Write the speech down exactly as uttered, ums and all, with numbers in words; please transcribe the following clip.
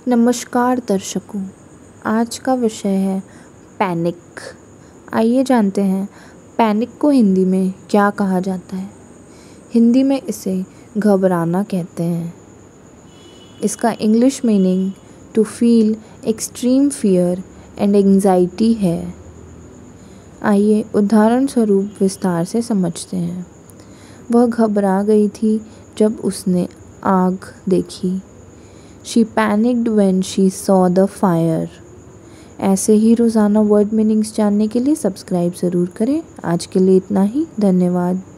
नमस्कार दर्शकों, आज का विषय है पैनिक। आइए जानते हैं पैनिक को हिंदी में क्या कहा जाता है। हिंदी में इसे घबराना कहते हैं। इसका English meaning to feel extreme fear and anxiety है। आइए उदाहरण स्वरूप विस्तार से समझते हैं। वह घबरा गई थी जब उसने आग देखी। She panicked when she saw the fire. ऐसे ही रोज़ाना वर्ड मीनिंग्स जानने के लिए सब्सक्राइब ज़रूर करें। आज के लिए इतना ही। धन्यवाद।